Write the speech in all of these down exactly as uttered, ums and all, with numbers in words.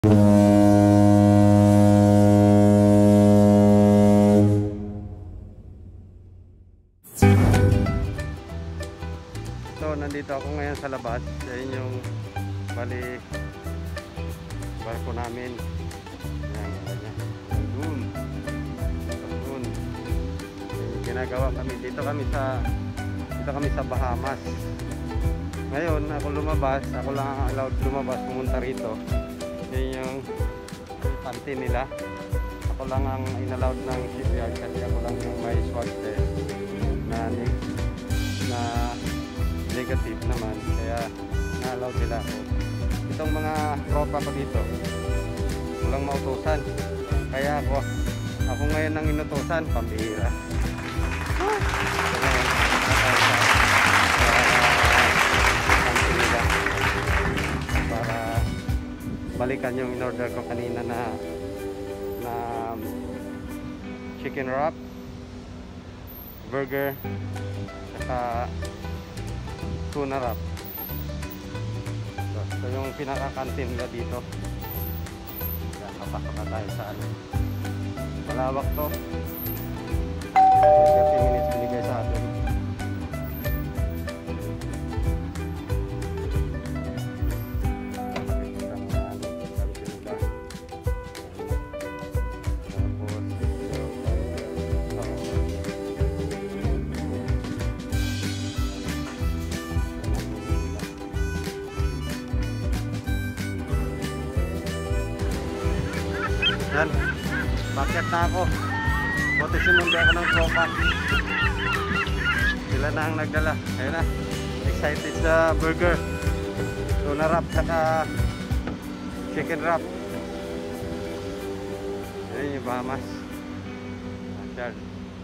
So, nandito ako ngayon sa labas. Yan yung bali barko namin. Yan, ganyan. Doon. Doon. Ginagawa kami. Dito kami sa dito kami sa Bahamas. Ngayon, ako lumabas. Ako lang ang allowed lumabas pumunta rito. Yan yung panty nila. Ako lang ang inallowed ng shipyard kasi ako lang yung may swag test na na negative naman, kaya na-allow nila ako. Itong mga tropa ko dito walang mautusan, kaya ako ako ngayon ang inutusan, pambihira. Para balikan yung in-order ko kanina na na chicken wrap, burger, saka tuna wrap. So, so yung pinaka-canteen nila dito. Yan, papasok na tayo sa ano. Malawak to. thirty minutes binigay sa atin. Yan, bakit na ako. Buti sinundi ako ng tropa. Sila na ang nagdala. Ayun na, excited sa burger, tuna wrap, saka chicken wrap. Ayun yung Bahamas. Ayan.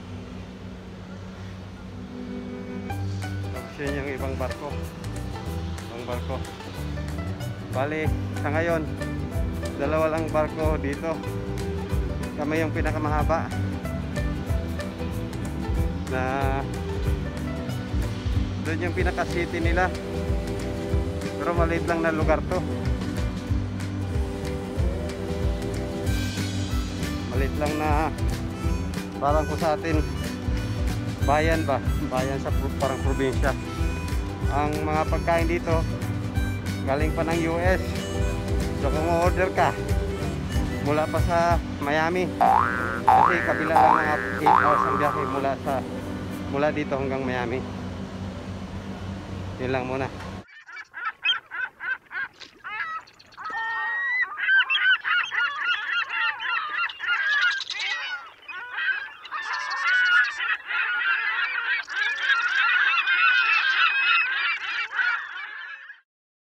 Tapos yun yung ibang barko. Ibang barko. Bali, sa ngayon dalawa lang barko dito. Kami yung pinakamahaba na doon yung pinaka city nila, pero maliit lang na lugar to. Maliit lang na, parang kung sa atin bayan ba, bayan sa parang probinsya. Ang mga pagkain dito galing pa ng U S. So kung order ka mula pa sa Miami, kasi kabila lang mga eight hours ang biyahe mula sa mula dito hanggang Miami. Yun lang muna.